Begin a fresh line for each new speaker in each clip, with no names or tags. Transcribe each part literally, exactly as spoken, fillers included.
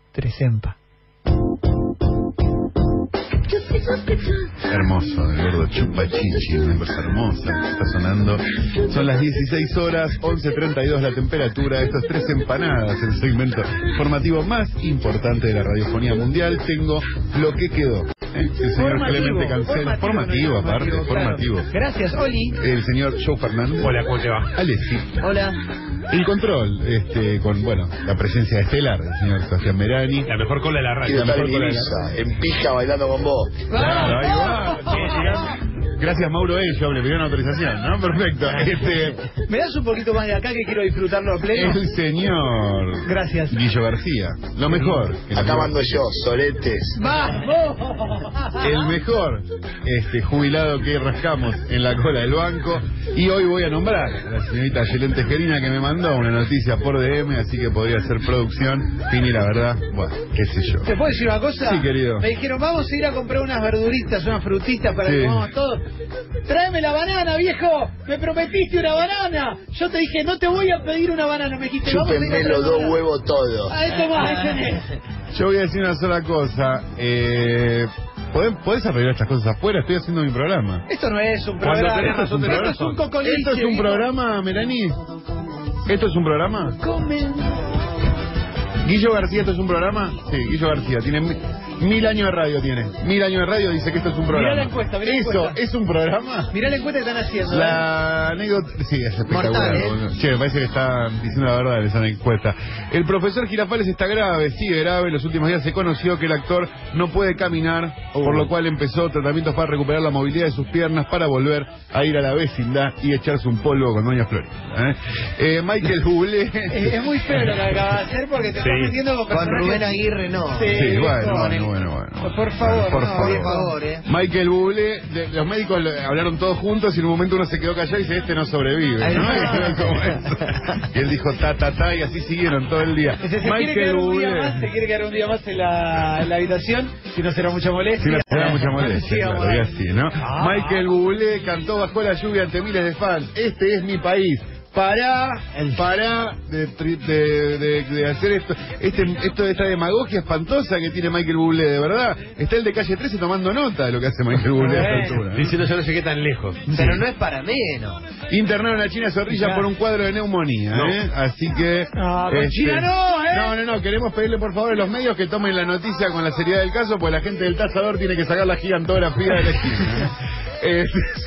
Tresempa.
Hermoso, el gordo Chupachichi, una cosa hermosa que está sonando. Son las dieciséis horas, once treinta y dos la temperatura. Esto es Tres Empanadas, el segmento informativo más importante de la radiofonía mundial. Tengo lo que quedó. ¿Eh? El señor Clemente Cancel. Formativo, formativo aparte, formativo. Claro. formativo.
Gracias, Oli.
El señor Joe Fernández.
Hola, ¿cómo te va?
Alessi.
Hola.
El control, este, con, bueno, la presencia estelar del señor Sebastián Merani.
La mejor cola de la radio.
La mejor
en
cola de la
Ibiza, en pija bailando con vos.
Claro, ahí va. Gracias, Mauro Ello, le pidieron autorización, ¿no? Perfecto. Este,
¿Me das un poquito más de acá que quiero disfrutarlo a pleno?
el señor
Gracias.
Guillo García. Lo mejor.
Acá mando yo, soletes.
¡Vamos!
El mejor este, jubilado que rascamos en la cola del banco. Y hoy voy a nombrar a la señorita Yelén Tejerina, que me mandó una noticia por D M, así que podría ser producción. Fini, la verdad, bueno, qué sé yo.
¿Te puedo decir una cosa?
Sí, querido.
Me dijeron, vamos a ir a comprar unas verduritas, unas frutitas para
Sí.
que comamos todos. Tráeme la banana, viejo. Me prometiste una banana. Yo te dije, no te voy a pedir una banana. Me dijiste, vamos a ir a
Chúpenme los dos huevos todo.
A esto más, ahí tenés.
Yo voy a decir una sola cosa. Eh, ¿podés, ¿Podés arreglar estas cosas afuera? Estoy haciendo mi programa.
Esto no es un
Cuando
programa.
tenés razón, tenés
Esto es un
razón.
cocoliche.
¿Esto es un
viejo.
programa, Melanie? ¿Esto es un programa?
Comen.
Guillo García, ¿esto es un programa? Sí, Guillo García, tiene mil, mil años de radio, tiene. Mil años de radio, dice que esto es un programa.
Mirá la encuesta, mirá la
¿Eso
encuesta.
es un programa?
Mirá la encuesta que están haciendo. ¿eh?
La anécdota... Sí, es espectacular.
Mortal, ¿eh?
boludo. Che, me parece que están diciendo la verdad en esa encuesta. El profesor Girafales está grave, sigue grave. En los últimos días se conoció que el actor no puede caminar,
Uh.
por lo cual empezó tratamientos para recuperar la movilidad de sus piernas para volver a ir a la vecindad y echarse un polvo con Doña Florinda. ¿eh? Eh, Michael Bublé...
Es, es muy feo lo que acabas de hacer porque te
Sí.
estás metiendo con
Con
personajes...
Rubén Aguirre no.
Sí,
Sí, bueno,
con
bueno,
el-
bueno, bueno.
Por favor,
Por
no,
favor.
por favor, eh.
Michael Bublé, de- los médicos lo- hablaron todos juntos y en un momento uno se quedó callado y dice, este no sobrevive,
Ay,
¿no?
no.
Y como eso. Y él dijo, ta, ta, ta, y así siguieron todo el día.
Se, se quiere
Michael
quedar un día
Bublé.
más, se quiere quedar un día más en la, en la habitación, si no será mucha molestia.
Sí, no será mucha molestia,
Sí,
claro,
vamos a
y
ver.
así, ¿no?
Ah.
Michael Bublé cantó bajo la lluvia ante miles de fans. Este es mi país. Pará, pará de, tri- de, de, de hacer esto, este, esto esta demagogia espantosa que tiene Michael Bublé, de verdad. Está el de Calle trece tomando nota de lo que hace Michael Bublé a esta altura, ¿no?
Diciendo yo no sé qué tan lejos.
Pero no es para menos.
Internaron a China Zorrilla
Ya.
por un cuadro de neumonía,
No.
¿eh? Así que...
No, con China no, ¿eh?
No, no, no, queremos pedirle por favor a los medios que tomen la noticia con la seriedad del caso, porque la gente del tasador tiene que sacar la gigantografía de la esquina. ¿eh?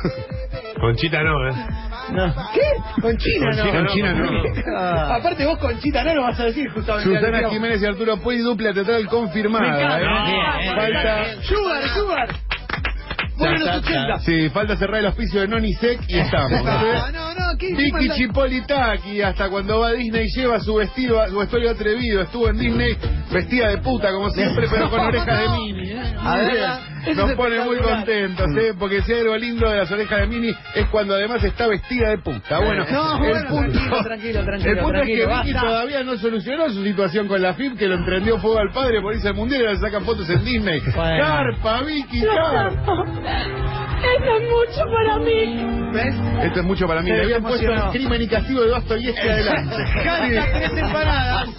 Es-
Conchita no, ¿eh?
No. ¿Qué? Con China
Con
no.
China
Con China no.
Ah. Aparte vos con Chita no lo vas a decir justamente.
Susana
Digamos.
Jiménez y Arturo Puey, dupla teatral
Me
confirmada.
encanta.
¿eh?
Bien,
Falta...
bien. Sugar, Sugar. Bueno, los ochenta.
Sí, falta cerrar el auspicio de Nonisec y estamos.
No, no, no. ¿Qué?
Vicky
¿Qué
Chipolitaki, hasta cuando va a Disney lleva su vestido, su vestuario atrevido. Estuvo en Disney vestida de puta, como siempre, pero con orejas de Mini. ¿eh?
A ver,
Bien.
eso
Nos
es
pone muy
espectacular.
contentos, ¿eh? Porque si hay algo lindo de las orejas de Mini es cuando además está vestida de puta. Bueno,
No,
el
bueno,
punto,
tranquilo, tranquilo, tranquilo,
el punto
tranquilo,
es que Vicky
basta.
todavía no solucionó su situación con la F I P, que lo emprendió fuego al padre por irse al mundial y ahora sacan fotos en Disney.
Bueno.
Carpa, Vicky, carpa.
Eso es mucho para mí.
¿Ves?
Esto es mucho para mí.
Se
Le habían puesto
emocionó.
Crimen y Castigo de Dostoyevsky adelante.
Canta tres empanadas.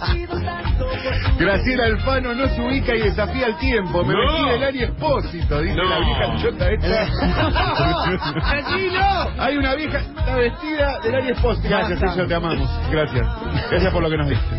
Graciela Alfano no se ubica y desafía el tiempo. Me
No.
vestí del Ari Espósito, dice
No.
la vieja chota esta.
¡Tranquilo!
Hay una vieja está vestida del Ari Espósito. Gracias,
Basta.
Sergio, te amamos. Gracias. Gracias por lo que nos diste.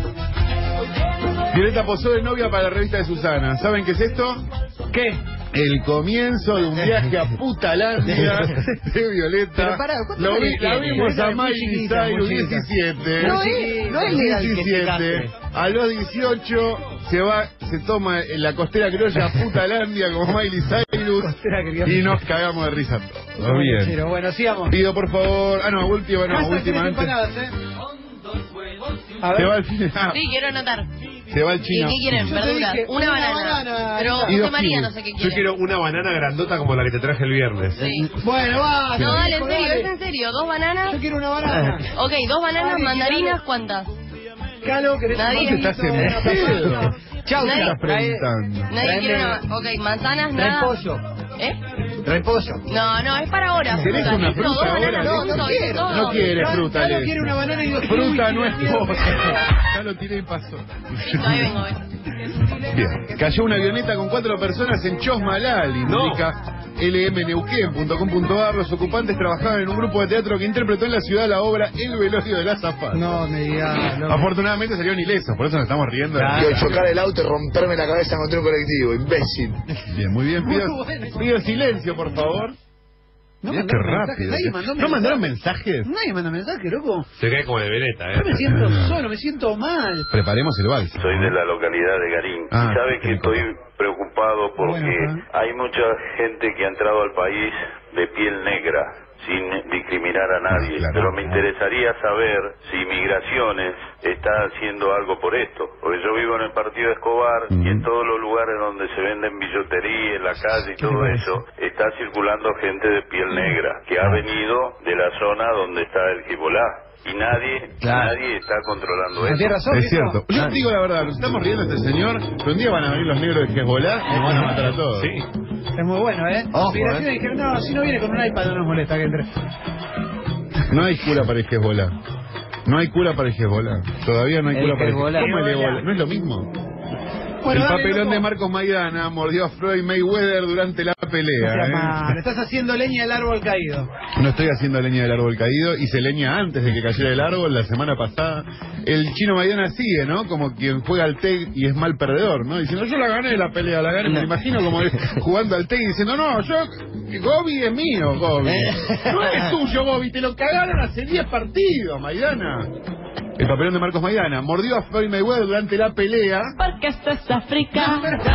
Violeta posó de novia para la revista de Susana. ¿Saben qué es esto?
¿Qué?
El comienzo de un viaje a Putalandia de Violeta.
Pero pará, ¿cuántos
Lo vi-
años
la
tiene?
vimos a
Muy
Miley
chiquita, muy
Cyrus,
chiquita.
diecisiete.
No es, no es legal que se
diecisiete.
case.
A los dieciocho se va, se toma en la costera criolla a Putalandia como Miley Cyrus
Costera criolla.
y nos cagamos de risa todos. Bien.
Pero bueno, sigamos.
Pido por favor, ah no, última, no,
Hashtag
última
tres
antes.
empanadas, ¿eh? A
Se va
ver.
al cine, ah,
Sí, quiero anotar.
se va al
¿Y
chino.
qué quieren?
Yo te
Verduras.
dije,
Una,
una
banana.
banana.
Pero
Y
José
dos
María
kiwis.
no sé qué
Yo
quiere.
quiero una banana grandota como la que te traje el viernes.
Sí.
Bueno, va.
No, dale, en
hijo,
serio,
dale.
es en serio. Dos bananas.
Yo quiero una banana.
Ok, dos bananas,
Dale,
mandarinas,
dale.
¿cuántas?
Calo, ¿querés
Nadie.
un
¿Te estás
poquito,
en
una
pedo?
papaya?
Chau,
Nadie-
¿Qué estás preguntando?
Nadie
Tráeme-
quiere una. Ok, manzanas,
Trae
nada.
pollo.
¿Eh?
Trae pollo.
No, no, es para ahora.
¿Querés
fruta.
una
Listo,
fruta
dos
ahora?
bananas,
No, no
listo,
quiero.
listo.
No quiere
Calo
fruta,
Calo
Alex.
quiere una banana y dos
Fruta
kiwis,
no es
quiere-
cosa. ya lo tiré y pasó.
Listo, ahí vengo, ven.
Bien. Cayó una avioneta con cuatro personas en Chosmalal, indica L M Neuquén punto com punto ar. Los ocupantes trabajaban en un grupo de teatro que interpretó en la ciudad la obra El velorio de la azafata.
No me digas. No.
Afortunadamente salieron ilesos, por eso nos estamos riendo.
Quiero chocar el auto y romperme la cabeza contra un colectivo, imbécil.
Bien, muy bien. Pido,
Muy bueno.
pido silencio, por favor.
No
Mirá
mandaron
qué
mensajes,
rápido.
nadie mandó
¿No
mensajes.
mandaron mensajes?
Nadie manda mensaje, loco.
Se cae como de veleta, ¿eh?
Yo me siento solo, me siento mal.
Preparemos el vals.
Soy de la localidad de Garín.
Ah,
y sabe que
sí,
estoy
papá.
preocupado porque
Bueno,
hay mucha gente que ha entrado al país de piel negra, sin discriminar a nadie.
Claro,
Pero me
claro.
interesaría saber si Migraciones está haciendo algo por esto. Porque yo vivo en el partido de Escobar
Ujú.
y en todos los lugares donde se venden billutería, en la calle y todo eso, está circulando gente de piel negra que ha venido de la zona donde está el Hezbollah. Y nadie,
Claro.
nadie está controlando eso.
Tienes razón,
Es
viejo.
cierto. Yo digo la verdad, nos estamos riendo de este señor, pero un día van a venir los negros de Hezbollah y nos van a matar a todos.
Sí.
Es muy bueno, ¿eh?
Ojo,
Migración
eh.
dijeron, no, si no viene con un iPad no nos molesta que entre.
No hay cura para el Hezbollah. No hay cura para el Hezbollah. Todavía no hay
El
cura para el
Hezbollah.
¿Cómo el
Hezbollah.
Hezbollah? ¿No es lo mismo?
Bueno,
el
dale,
papelón
loco.
de Marcos Maidana mordió a Floyd Mayweather durante la
No
pelea.
seas
¿eh?
mal, estás haciendo leña del árbol caído.
No estoy haciendo leña del árbol caído, hice leña antes de que cayera el árbol la semana pasada. El chino Maidana sigue, ¿no? Como quien juega al T E G y es mal perdedor, ¿no? Diciendo, yo la gané la pelea, la gané. Me imagino como jugando al T E G y diciendo, no, yo, Gobi es mío, Gobi. No es tuyo, Gobi, te lo cagaron hace diez partidos, Maidana. El papelón de Marcos Maidana mordió a Floyd Mayweather durante la pelea.
Porque esto es África.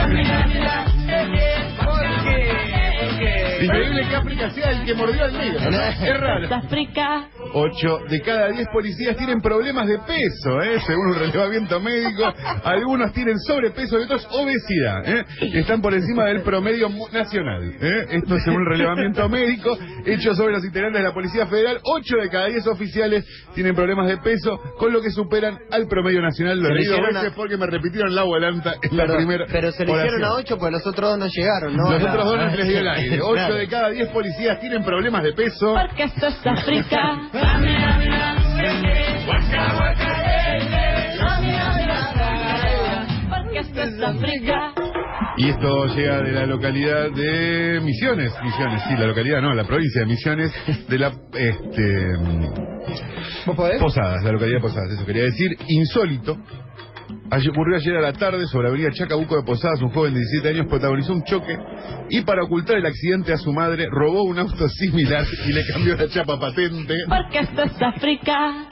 ¿Por qué? ¿Por qué?
Increíble que África sea el que mordió al negro, ¿no? Es
Es
raro.
África.
Ocho de cada diez policías tienen problemas de peso, ¿eh? Según un relevamiento médico. Algunos tienen sobrepeso y otros obesidad, ¿eh? Están por encima del promedio mu- nacional, ¿eh? Esto según un relevamiento médico hecho sobre los integrantes de la Policía Federal. Ocho de cada diez oficiales tienen problemas de peso, con lo que superan al promedio nacional. Lo
Se
he
le
leído
hicieron
veces
a-
porque me repitieron la volanta en la
Pero,
primera
pero se le hicieron a
oración.
ocho, pues los otros dos no llegaron, ¿no?
Los
Claro.
otros dos no se les dio el aire. Ocho
Claro.
de cada diez policías tienen problemas de peso.
Porque esto es África. Porque esto es África.
Y esto llega de la localidad de Misiones. Misiones, sí, la localidad no, la provincia de Misiones, de la este
¿Vos podés?
Posadas, la localidad de Posadas, eso quería decir. Insólito. Ayer, ocurrió ayer a la tarde sobre Avenida Chacabuco de Posadas. Un joven de diecisiete años protagonizó un choque y para ocultar el accidente a su madre robó un auto similar y le cambió la chapa patente.
Porque esto es África.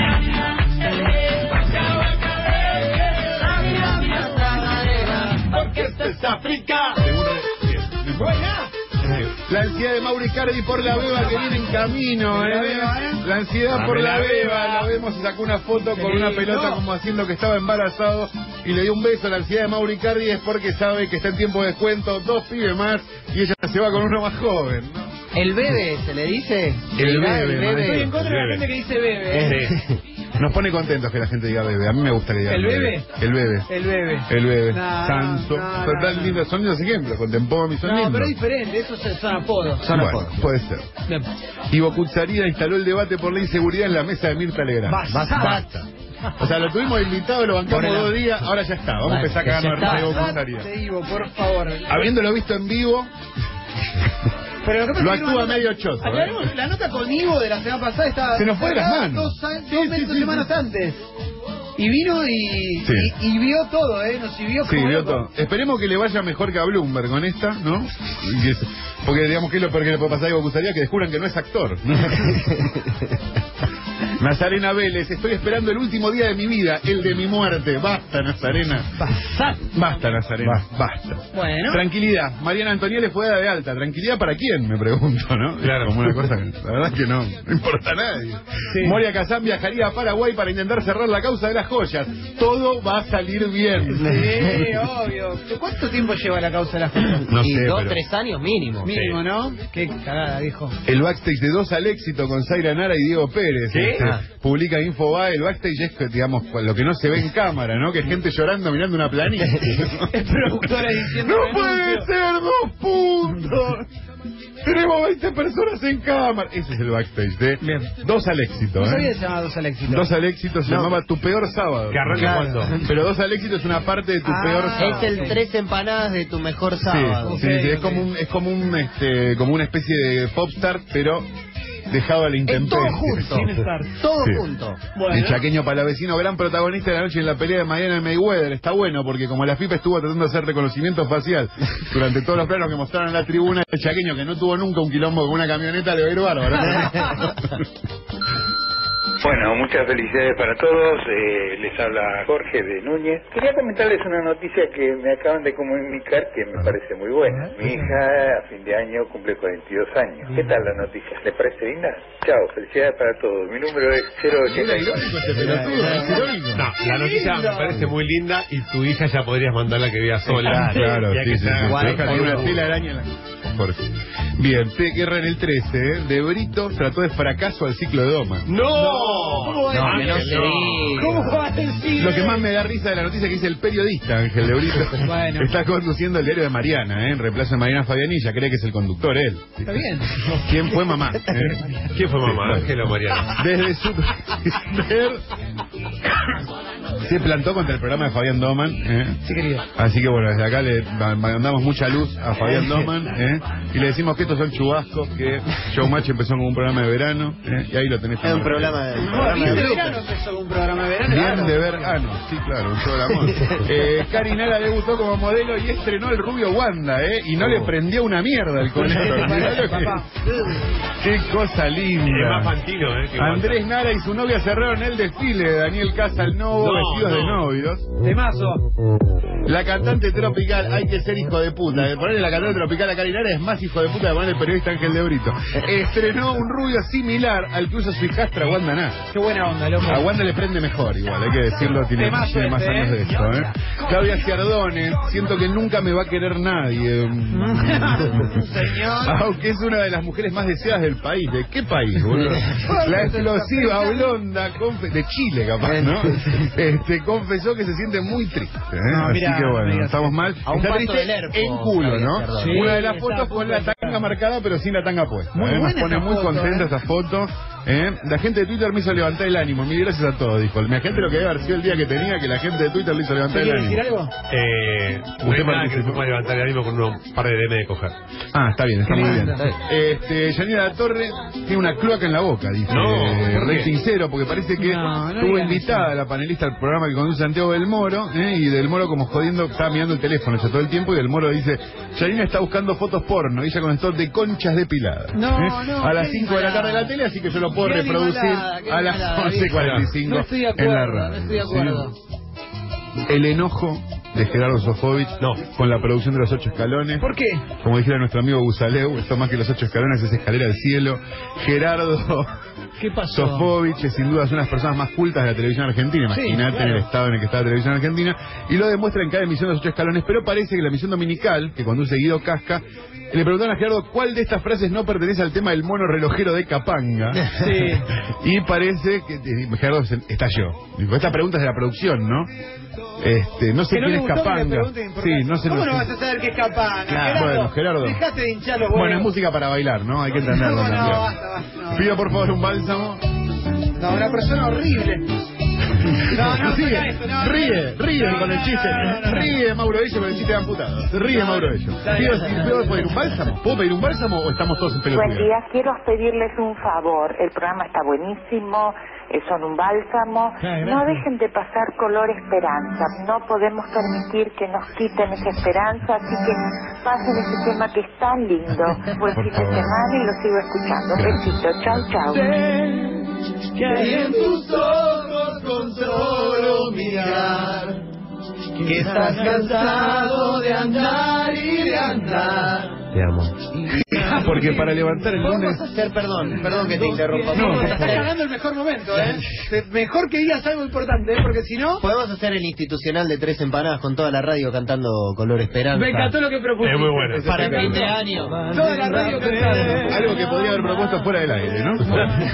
Porque esto es África.
Según re-
Buena.
La ansiedad de Mauri Cardi por la beba que viene en camino,
La
¿eh?
beba, ¿eh?
La ansiedad por
Dame
la
la
beba.
beba.
Lo vemos y sacó una foto con
Qué
una
lindo.
pelota como haciendo que estaba embarazado y le dio un beso. La ansiedad de Mauri Cardi es porque sabe que está en tiempo de descuento, dos pibes más y ella se va con uno más joven, ¿no?
El bebé, ¿se le dice?
El
Mirá,
bebé,
Estoy en
maestro.
contra de la
Bebe.
gente que dice bebe. ¿eh?
Sí.
Nos pone contentos que la gente diga bebé. A mí me gusta que diga
¿El bebé?
El bebé.
El bebé.
El bebé.
No,
Sanso.
no,
Son
no,
tan
no.
lindos. Son lindos ejemplos. Con Tempomi son
No,
lindos.
pero es diferente, esos son apodos.
Son
Bueno,
apodos.
puede ser.
Bien.
Ivo Kutsarida instaló el debate por la inseguridad en la mesa de Mirta Legrand.
Basta.
Basta. O sea, lo tuvimos invitado, lo bancamos
Ponela.
dos días, ahora ya está. Vamos a
Vale,
empezar a
que ya
cagarnos de
está.
risa de Ivo Kutsarida.
Te digo, por favor.
Habiéndolo visto en vivo,
Pero lo que pasa
lo
es que
actúa
no-
medio choto. ¿eh?
Aclaremos, la nota con Ivo de la semana pasada estaba
Se nos fue de las
sacada
manos.
dos, a-
Sí,
dos
sí,
meses,
sí,
semanas
sí.
antes. Y vino y,
Sí.
y, y vio todo, ¿eh? Nos vio
Sí,
como
vio
loco.
todo. Esperemos que le vaya mejor que a Bloomberg con esta, ¿no? Y es- Porque digamos que es lo peor que le puede pasar a Ivo Kutsarida, que descubran que no es actor. ¿no? Nazarena Vélez, estoy esperando el último día de mi vida, el de mi muerte. Basta, Nazarena.
Basta.
Basta, Nazarena. Basta.
Bueno.
Tranquilidad. Mariana Antoniales fue dada de alta. ¿Tranquilidad para quién? Me pregunto, ¿no?
Claro.
Como una cosa que la verdad es que no, no importa a nadie.
Sí.
Moria Kazán viajaría a Paraguay para intentar cerrar la causa de las joyas. Todo va a salir bien.
Sí, obvio. ¿Cuánto tiempo lleva la causa de las cosas?
No
y
sé,
dos,
pero-
tres años mínimo.
Mínimo, ¿no? Qué cagada, viejo.
El backstage de Dos al Éxito con Zaira Nara y Diego Pérez.
¿Sí?
Este,
Ah.
Publica Infobae. El backstage es, que, digamos, lo que no se ve en cámara, ¿no? Que es gente llorando mirando una planilla.
Es productora diciendo
¡No puede
renuncio.
ser dos puntos! Tenemos veinte personas en cámara. Ese es el backstage de
Bien.
Dos al Éxito.
No
¿eh?
sabía que se llamaba Dos al Éxito.
Dos al Éxito se
No.
llamaba Tu Peor Sábado.
Que arranca
Claro.
cuando.
Pero Dos al Éxito es una parte de Tu
Ah,
Peor
Es
Sábado.
el tres empanadas de tu mejor
Sí,
sábado.
sí,
Ok,
sí, es
ok.
como un, es como un, este, como una especie de popstar, pero dejado a la
Es todo
intemperie.
junto.
Sin estar.
Todo
Sí.
junto.
Bueno.
El chaqueño palavecino, gran protagonista de la noche en la pelea de Mariana Mayweather. Está bueno porque como la FIFA estuvo tratando de hacer reconocimiento facial durante todos los planos que mostraron en la tribuna, el chaqueño que no tuvo nunca un quilombo con una camioneta le va a ir bárbaro.
Bueno, muchas felicidades para todos. Eh, les habla Jorge de Núñez. Quería comentarles una noticia que me acaban de comunicar que me parece muy buena. Mi hija a fin de año cumple cuarenta y dos años. ¿Qué tal la noticia? ¿Le parece linda? Chao, felicidades para todos. Mi número es cero ochenta y cuatro.
No, la noticia me parece muy linda y tu hija ya podrías mandarla que viva sola.
Claro,
Ya
sí,
que
sí,
está-
sí.
Guarda,
Deja una
guarda.
tela de araña en la... Jorge. Bien, T. Guerra en el trece, ¿eh? De Brito trató de fracaso al ciclo de Doma.
¡No!
¿Cómo va a
No,
decir
que no
eso?
se diga.
¿Cómo va a decir?
Lo que más me da risa de la noticia es que dice el periodista Ángel de Brito
Bueno.
está conduciendo el diario de Mariana, ¿eh? En reemplazo de Mariana Fabianilla, cree que es el conductor él.
Está bien.
¿Quién fue mamá? ¿Eh?
¿Quién fue mamá?
Sí,
Ángel o Mariana.
Desde su Twitter se plantó contra el programa de Fabián Doman, ¿eh?
Sí, querido.
Así que bueno, desde acá le ma- mandamos mucha luz a Fabián Doman, ¿eh? Y le decimos que estos son chubascos, que Showmatch empezó con un programa de verano, ¿eh? Y ahí lo tenés.
Es un programa de... un
No,
programa
bien de
de-
verano empezó un programa de verano.
Bien
claro.
de verano, sí, claro, un programón. Eh, Karinala debutó como modelo y estrenó el rubio Wanda, ¿eh? Y no le prendió una mierda el conector. Mirá lo que-
Papá.
Qué cosa
Es más
linda.
fantino, ¿eh? que
Andrés Nara y su novia cerraron el desfile de Daniel Casalnovo
No,
vestidos de
no.
novios.
Temazo.
La cantante tropical, hay que ser hijo de puta. De ponerle la cantante tropical a Karinara es más hijo de puta de poner el periodista Ángel de Brito. Estrenó un rubio similar al que usa su hijastra Wanda Nara.
Qué buena onda, loco.
A Wanda le prende mejor, igual, hay que decirlo, tiene,
Temazo
tiene más
este,
años
¿eh?
de esto, ¿eh? Claudia Ciardone, siento que nunca me va a querer nadie.
Señor.
Aunque es una de las mujeres más deseadas del país. ¿De qué país, boludo? La explosiva blonda confe- de Chile, capaz, ¿no? Este, confesó que se siente muy triste, ¿eh?
No,
Así
mira,
que bueno,
mira,
estamos mal.
A un
Está
paso
triste
del Erpo,
en culo,
Claudia
¿no?
Ciardone.
Sí,
Una de las
está
fotos
a
con
punto
la
de
tanga marcada, pero sin la tanga puesta.
Muy
¿eh? Nos
buena
pone
esa
muy
foto,
contenta
¿eh?
esa foto. ¿eh? La gente de Twitter me hizo levantar el ánimo. Mil gracias a todos, dijo. Mi gente lo que debe haber sido el día que tenía, que la gente de Twitter le hizo levantar el
¿Quiere
ánimo.
decir algo?
Eh, no hay
Usted
nada que
participó.
se pueda levantar el ánimo con un par de D M de coger.
Ah, está bien, está
Qué
muy bien.
lindo.
Este, Yanira La Torre tiene una cloaca en la boca, dice.
No,
eh,
¿por
re
qué?
sincero, porque parece que
No, no
estuvo
digan
invitada
eso.
la panelista al programa que conduce Santiago del Moro, ¿eh? Y del Moro como jodiendo, estaba mirando el teléfono ya todo el tiempo, y del Moro dice, Yanina está buscando fotos porno, y ella contestó de conchas depiladas.
No,
¿eh?
no,
A las
qué
cinco de la tarde de la
animalada.
tele, así que yo lo puedo
Qué
reproducir
animalada, qué
a las
animalada,
once cuarenta y cinco
No estoy de
en
acuerdo,
la
no
radio.
estoy de acuerdo.
¿sí? El enojo de Gerardo Sofovich
No.
con la producción de Los Ocho Escalones.
¿Por qué?
Como dijera nuestro amigo Busaleu, esto más que Los Ocho Escalones es escalera al cielo. Gerardo
¿Qué pasó?
Sofovich es sin duda una de las personas más cultas de la televisión argentina.
Sí,
Imagínate
claro.
en el estado en el que está la televisión argentina. Y lo demuestra en cada emisión de Los Ocho Escalones. Pero parece que la emisión dominical, que conduce Guido Casca, le preguntaron a Gerardo cuál de estas frases no pertenece al tema del mono relojero de Capanga.
Sí.
Y parece que eh, Gerardo se estalló. Dijo, esta pregunta es de la producción, ¿no? Este, no sé
Que no
quién
le
es
gustó que le
Capanga.
pregunten por
Sí,
qué.
no sé.
¿Cómo
no
no
sé.
vas a saber qué es Capanga?
Claro. Bueno, Gerardo.
Dejate de hinchar los huevos.
Bueno, es música para bailar, ¿no? Hay que entenderlo
No, no,
también.
basta, basta, no.
Pido por favor un bálsamo.
No, una persona horrible. No, no,
Ríe,
saca esto, no,
ríe,
no.
ríe
No,
con el
no,
chiste.
no, no, no.
Ríe Mauro Bello con el chiste de amputado. Ríe
No,
Mauro
no.
Bello.
Está
¿Pido,
bien.
¿Puedo pedir un bálsamo? ¿Puedo pedir un bálsamo o estamos todos en pelotudo?
Buen día, quiero pedirles un favor. El programa está buenísimo, eh, son un bálsamo.
Ah, gracias.
No dejen de pasar color esperanza. No podemos permitir que nos quiten esa esperanza, así que pasen ese tema que es tan lindo. Buen
Por
fin de
favor.
semana y lo sigo escuchando. Un besito, chau, chau.
Que hay en tus ojos con solo mirar, que estás cansado de andar y de andar.
Te amo.
Porque para levantar el lunes...
Podemos hacer, perdón, perdón que te interrumpa.
No,
No,
por
estás
favor.
ganando el mejor momento, ¿eh? Te- Mejor que digas algo importante, ¿eh? Porque si no...
Podemos hacer el institucional de tres empanadas con toda la radio cantando Color Esperanza.
Me encantó lo que propusiste.
Es muy bueno.
Para el
Me
fin de
encantó.
año.
Toda la radio cantando.
Algo que podría haber propuesto fuera del aire, ¿no?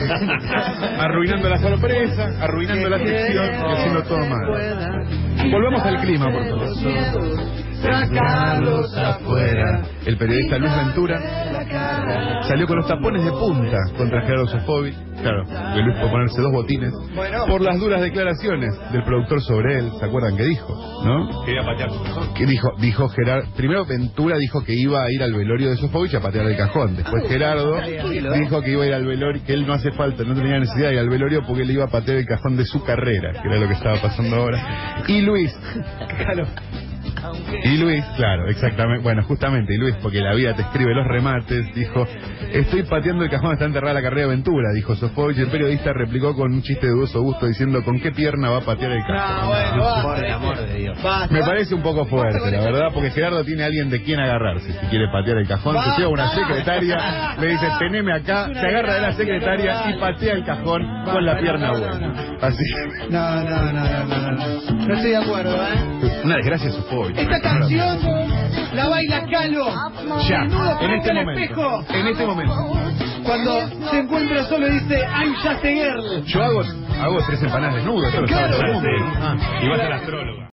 Arruinando la sorpresa, arruinando la sección y haciendo todo mal. Volvamos al clima, por favor.
sacarlos afuera.
El periodista Luis Ventura salió con los tapones de punta contra Gerardo Sofovich. Claro, que Luis fue ponerse dos botines por las duras declaraciones del productor sobre él. ¿Se acuerdan qué dijo? ¿No?
Quería patear su cajón.
Que dijo, dijo Gerardo. Primero Ventura dijo que iba a ir al velorio de Sofovich a patear el cajón. Después Gerardo dijo que iba a ir al velorio, que él no hace falta, no tenía necesidad de ir al velorio porque él iba a patear el cajón de su carrera, que era lo que estaba pasando ahora. Y Luis, claro. Y Luis, claro, exactamente, bueno, justamente, y Luis, porque la vida te escribe los remates, dijo, estoy pateando el cajón, está enterrada la carrera de Ventura, dijo Sofovich. El periodista replicó con un chiste de dudoso gusto diciendo, ¿con qué pierna va a patear el cajón?
No, bueno, basta,
Por el amor de Dios.
basta.
Me parece un poco fuerte, la verdad, porque Gerardo tiene a alguien de quien agarrarse. Si quiere patear el cajón, se lleva una secretaria, le dice, teneme acá, se agarra de la secretaria y patea el cajón con la pierna buena. Así.
No, no, no, no, no, no. No estoy de acuerdo, ¿eh?
Una desgracia Sofovich.
Esta canción la baila Calo.
Ya,
Desnudo
en
frente
este
al
momento.
espejo.
En este momento.
Cuando se encuentra solo dice, I'm just a girl.
Yo hago, hago tres empanadas desnudas, eso lo sabe
Claro,
todo el mundo.
sí.
Ah.
Y vas al astrólogo.